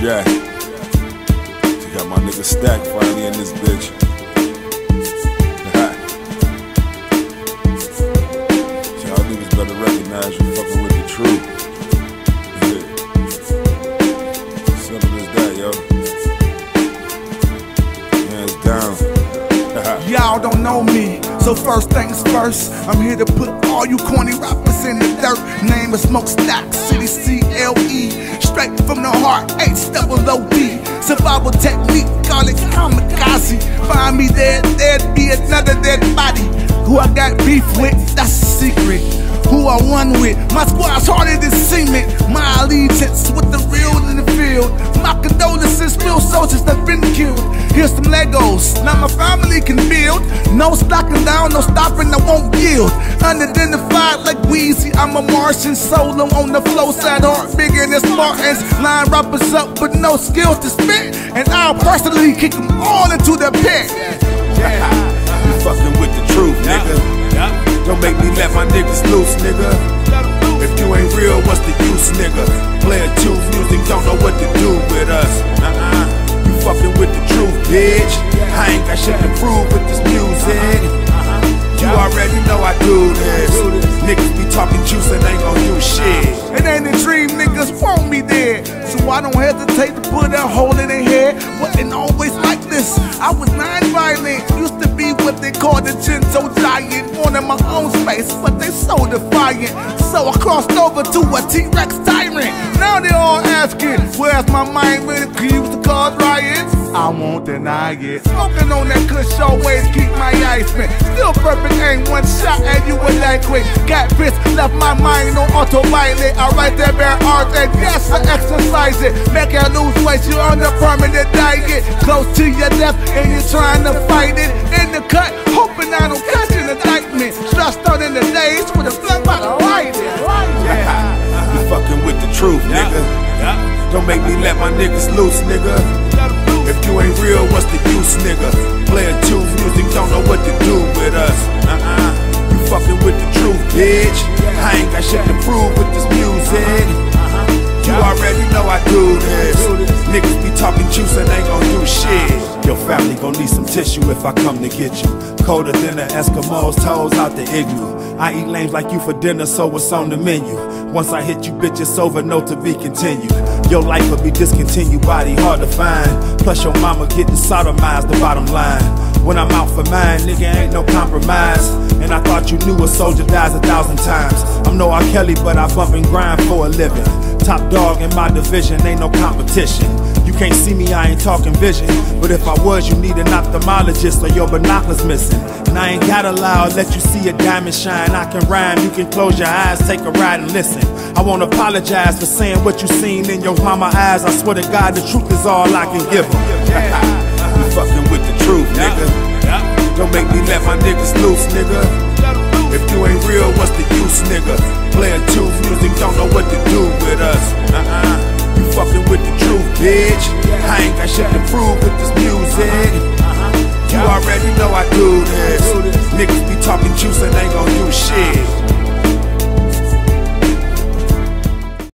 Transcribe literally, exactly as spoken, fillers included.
Jack. You got my nigga Stack finally in this bitch. Y'all niggas better recognize you fucking with the truth. Yeah. Simple as that, yo. Hands down. Y'all don't know me, so first things first, I'm here to put all you corny rappers in the dirt. Name is Smokestack, City C L E, straight from the heart, H double O D. Survival technique, call it kamikaze. Find me dead, there'd be another dead body. Who I got beef with, that's a secret. Who I won with, my squad's harder than cement. My allegiance with the real in the field. My condolences, real soldiers that been killed. Here's some Legos, now my family can build. No slacking down, no stopping, I won't yield. Unidentified like Weezy, I'm a Martian. Solo on the flow, sad heart bigger than Spartans. Line rappers up with no skills to spit, and I'll personally kick them all into the pit. You fucking with the truth, nigga. Don't make me let my niggas loose, nigga. If you ain't real, what's the use, nigga? Player two music, don't know what to do with us. Uh-uh. You fucking with the truth, bitch. I ain't got shit to prove with this music. You already know I do this. Niggas be talking juice and ain't gon' do shit. It ain't a dream, niggas want me there. So I don't hesitate to put a hole in their head. Wasn't always like this. I was non-violent. Used to be what they call the gentle giant. Wanted my own space, but they so defiant. So I crossed over to a T-Rex tyrant. Now they all asking, where's my mind when it used to cause riots? I won't deny it. Smoking on that kush always keep my ice man. Still perfect aim, one shot and you were that quick. Got pissed, left my mind on autopilot. I write that bare art and yes, I exercise it. Make you lose weight, you on the permanent diet. Close to your death and you're trying to fight it. In the cut, hoping I don't catch an indictment. Stressed out in the days with a flip by the light. You fucking with the truth, nigga. Don't make me let my niggas loose, nigga. If you ain't real, what's the use, nigga? Player two music, don't know what to do with us. Uh-uh. You fucking with the truth, bitch. I ain't got shit to prove with this music. You already know I do this. Niggas be talking juice and ain't gon' do shit. Your family gon' need some tissue if I come to get you. Colder than the Eskimos, toes out the igloo. I eat lames like you for dinner, so what's on the menu? Once I hit you, bitch, it's over, no to be continued. Your life will be discontinued, body hard to find. Plus your mama getting sodomized, the bottom line. When I'm out for mine, nigga, ain't no compromise. And I thought you knew a soldier dies a thousand times. I'm no R. Kelly, but I bump and grind for a living. Top dog in my division, ain't no competition. You can't see me, I ain't talking vision. But if I was, you need an ophthalmologist or your binoculars missing. And I ain't gotta lie, I'll let you see a diamond shine. I can rhyme, you can close your eyes, take a ride and listen. I won't apologize for saying what you seen in your mama eyes. I swear to God, the truth is all I can give them. You fucking with the truth, nigga. Don't make me let my niggas loose, nigga. If you ain't real, what's the use, nigga? Player two music, don't know what to do with us. Uh-uh. You fucking with the truth, bitch. I ain't got shit to prove with this music. You already know I do this. Niggas be talking juice and ain't gon' do shit.